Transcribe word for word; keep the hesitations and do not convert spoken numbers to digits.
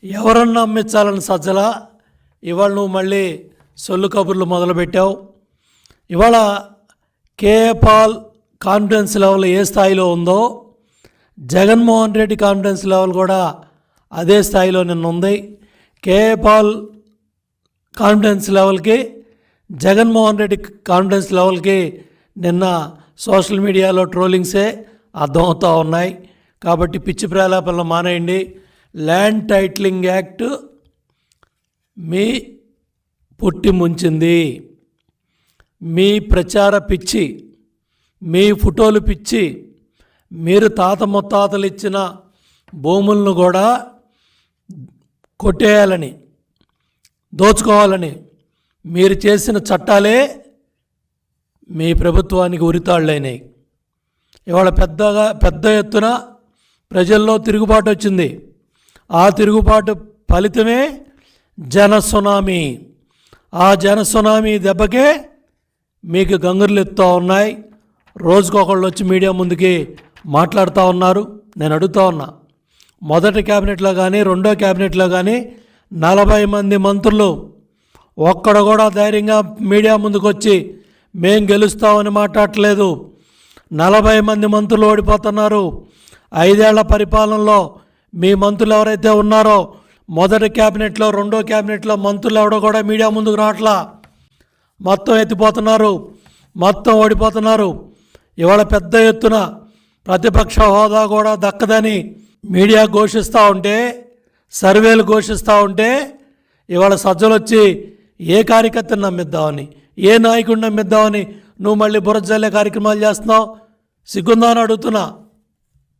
ఎవరన్నా అమ్మించాలని సజ్జల ఇవాళ నువ్వు మళ్ళీ సొల్లు కబుర్లు మొదలుపెట్టావు. ఇవాళ కేఏ పాల్ కాన్ఫిడెన్స్ లెవెల్ ఏ స్థాయిలో ఉందో జగన్మోహన్ రెడ్డి కాన్ఫిడెన్స్ లెవెల్ కూడా అదే స్థాయిలో నిన్న ఉంది. కేఏ పాల్ కాన్ఫిడెన్స్ లెవెల్కి జగన్మోహన్ రెడ్డి కాన్ఫిడెన్స్ లెవెల్కి నిన్న సోషల్ మీడియాలో ట్రోలింగ్సే అర్థమవుతూ ఉన్నాయి. కాబట్టి పిచ్చి ప్రేలాపనలు మానేయండి. ల్యాండ్ టైటిలింగ్ యాక్ట్ మీ పుట్టి ముంచింది. మీ ప్రచార పిచ్చి, మీ ఫోటోలు పిచ్చి, మీరు తాత ముత్తాతలు ఇచ్చిన భూములను కూడా కొట్టేయాలని, దోచుకోవాలని మీరు చేసిన చట్టాలే మీ ప్రభుత్వానికి ఉరితాళ్ళైనాయి. ఇవాళ పెద్దగా పెద్ద ఎత్తున ప్రజల్లో తిరుగుబాటు వచ్చింది. ఆ తిరుగుబాటు ఫలితమే జన సునామీ. ఆ జన సునామీ దెబ్బకే మీకు గంగుర్లు ఎత్తుతూ ఉన్నాయి. రోజుకొకళ్ళు వచ్చి మీడియా ముందుకి మాట్లాడుతూ ఉన్నారు. నేను అడుగుతూ ఉన్నా, మొదటి క్యాబినెట్లో కానీ రెండో క్యాబినెట్లో కానీ నలభై మంది మంత్రులు ఒక్కడ కూడా ధైర్యంగా మీడియా ముందుకు వచ్చి మేం గెలుస్తామని మాట్లాడట్లేదు. నలభై మంది మంత్రులు ఓడిపోతున్నారు. ఐదేళ్ల పరిపాలనలో మీ మంత్రులు ఎవరైతే ఉన్నారో మొదటి క్యాబినెట్లో రెండో క్యాబినెట్లో మంత్రులు ఎవడో కూడా మీడియా ముందుకు రావట్లా. మొత్తం ఎత్తిపోతున్నారు, మొత్తం ఓడిపోతున్నారు. ఇవాళ పెద్ద ఎత్తున ప్రతిపక్ష హోదా కూడా దక్కదని మీడియా ఘోషిస్తూ ఉంటే, సర్వేలు ఘోషిస్తూ ఉంటే ఇవాళ సజ్జలు వచ్చి ఏ కార్యకర్తను నమ్మిద్దామని, ఏ నాయకుడిని నమ్మిద్దామని నువ్వు మళ్ళీ బురద జల్లే కార్యక్రమాలు చేస్తున్నావు. సిగ్గుందా అని అడుగుతున్నా.